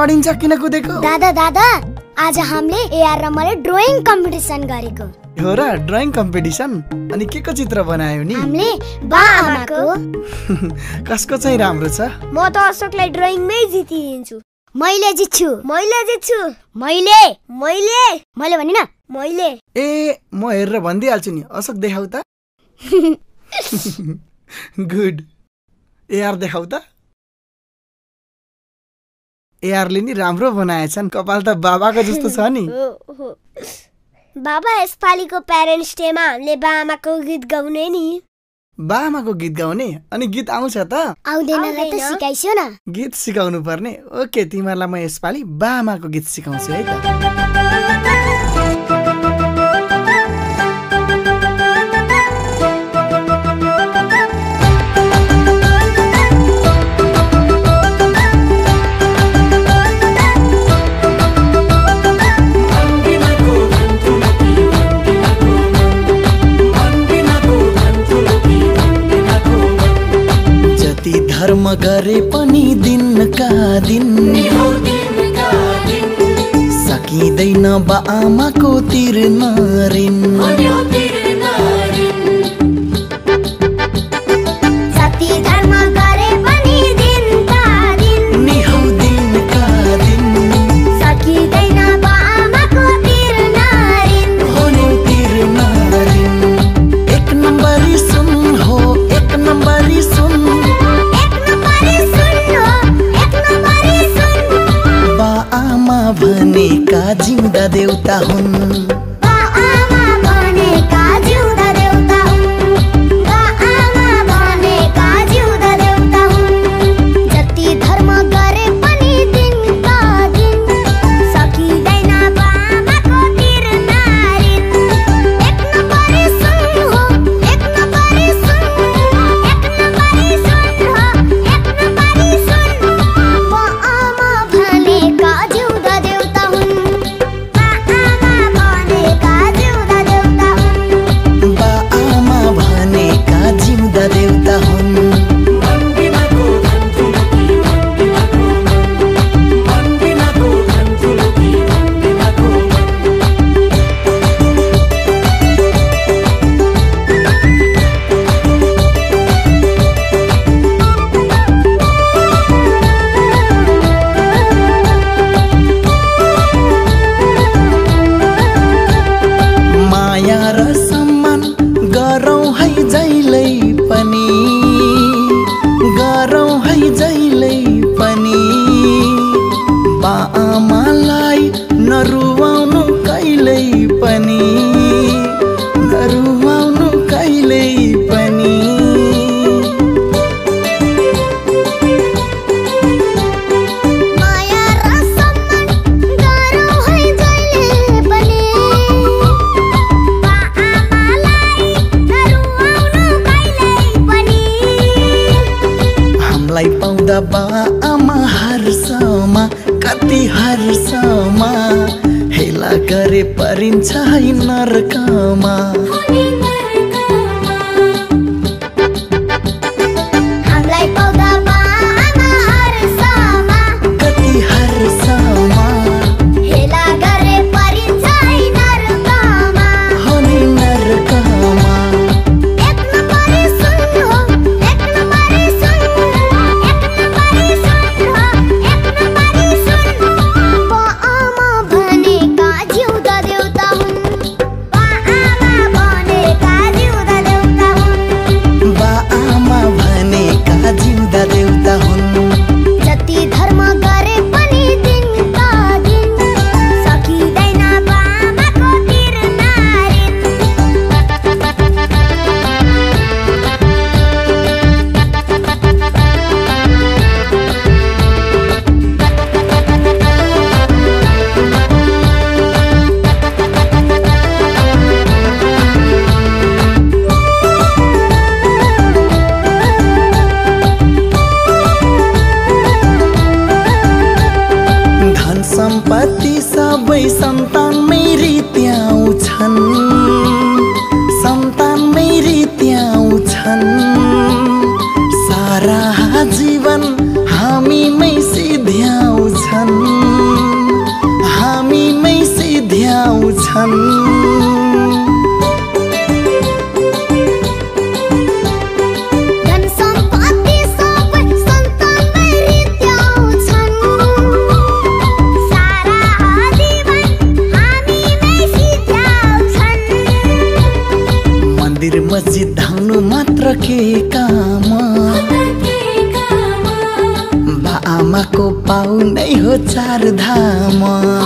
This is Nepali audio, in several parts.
पढिन्छ किन कुदेको? दादा दादा आज हामीले एआर र मैले ड्राइङ कम्पिटिसन गरेको हो र। Drawing competition? अनि के को चित्र बनायो नि? हामीले बा आमाको। कसको चाहिँ राम्रो छ? म त अशोकलाई ड्राइङमै जितिदिन्छु। मैले जित्छु। मैले जित्छु। मैले मैले मैले भनिन मैले। ए म हेरेर भनिदिइहाल्छु नि। अशोक देखाउ त। गुड। एआर देखाउ त। एआरले नि राम्रो बनाएछन्। कपाल त बाबाको जस्तो छ नि। बाबा यसपालिको प्यारेन्ट्स डेमा हामीले बा आमाको गीत गाउने नि। बा आमाको गीत गाउने? अनि गीत आउँछ त? आउँदैन र त सिकाइसो न। गीत सिकाउनु पर्ने। ओके, तिमीहरूलाई म यसपालि बा आमाको गीत सिकाउँछु है त। धर्म गरे पनि दिनका दिन सकिँदैन बा आमाको तिर्न ऋण। जति धर्म गरे पनि दिनका दिन नि हौ दिनका दिन सकिँदैन बा आमाको तिर्न ऋण। हो नि तिर्न ऋण। एक नम्बरी सुन हो, एक नम्बरी सुन। आमा भनेका जिउँदा देउता हुन्। बा आमा भनेका जिउँदा देउता हुन्। बा आमा भनेका जिउँदा देउता हुन्। जति धर्म गरे पनि दिनका दिन सकिँदैन बा आमाको तिर्न ऋण। एक नम्बरी सुन हो, एक नम्बरी सुन। एक नम्बरी सुन हो, एक नम्बरी सुन। बा आमा भनेका जिउँदा देउता हुन्। बा आमा भनेका जिउँदा देउता हुन्। बा आमा भनेका जिउँदा देउता हुन्। माया र सम्मान गरौँ है जहिल्यै पनि, गरौँ है जहिल्यै पनि। बा आमालाई नरुवाउनु कहिल्यै पनि, नरुवाउनु कहिल्यै पनि। माया र सम्मान गरौँ है जहिले पनि। बा आमालाई नरुवाउनु कहिल्यै पनि। हामीलाई पाउँदा बा आमा हर्षमा, कति हर्षमा। हेला गरे परिन्छ है नरकमा। हामीलाई पाउँदा बा आमा हर्षमा, कति हर्षमा। हेला गरे परिन्छ है नरकमा। हो नि नरकमा। एक नम्बरी सुन हो, एक नम्बरी सुन। एक नम्बरी सुन हो, एक नम्बरी सुन। बा आमा भनेका जिउँदा देउता हुन्। बा आमा भनेका जिउँदा देउता हुन्। बा आमा भनेका जिउँदा देउता हुन्। जति धर्म गरे पनि दिनका दिन सकिँदैन बा आमाको तिर्न ऋण। धन सम्पत्ति सबै सन्तानमै रित्याउँछन्, सन्तानमै रित्याउँछन्। सारा जीवन हामीमै सिध्याउँछन्। मात्र के काम आमाको पाउ नै हो चार धाम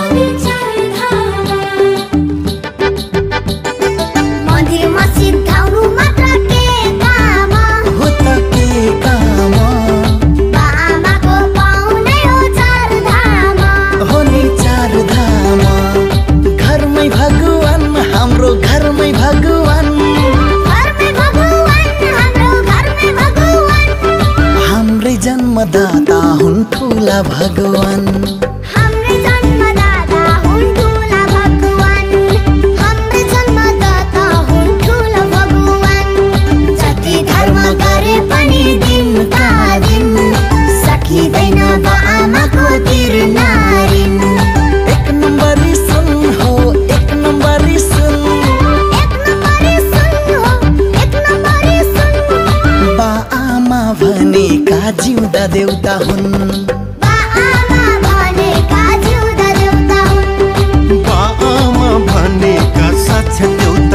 मन्दिर मस्जिद धाउनु मात्र के काम हो त के काम आमाको पाउ नै हो चार धाम हो नि चार धाम घरमै भगवान हाम्रो घरमै भगवान हाम्रै जन्मदाता हुन् ठुला भगवान हाम्रै जन्मदाता हुन् ठुला भगवान हाम्रै जन्मदाता हुन् ठुला भगवान जति धर्म गरे पनि दिनका दिन सकिँदैन आमाको तिरनारिन एक नम्बरी सुन हो एक नम्बरी सुन एक नम्बरी सुन हो एक नम्बरी सुन बा आमा भनेका जिउँदा देउता हुन् बा आमा भनेका जिउँदा देउता हुन् बा आमा भनेका साक्षात देउता